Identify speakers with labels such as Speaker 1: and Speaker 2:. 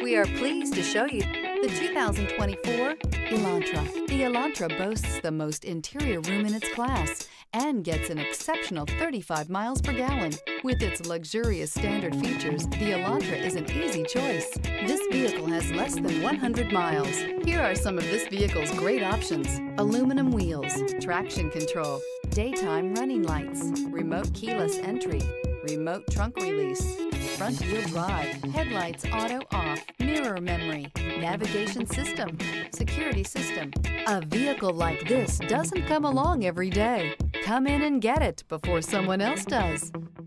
Speaker 1: We are pleased to show you the 2024 Elantra. The Elantra boasts the most interior room in its class and gets an exceptional 35 miles per gallon. With its luxurious standard features, the Elantra is an easy choice. This vehicle has less than 100 miles. Here are some of this vehicle's great options: aluminum wheels, traction control, daytime running lights, remote keyless entry, remote trunk release, front wheel drive, headlights auto off, mirror memory, navigation system, security system. A vehicle like this doesn't come along every day. Come in and get it before someone else does.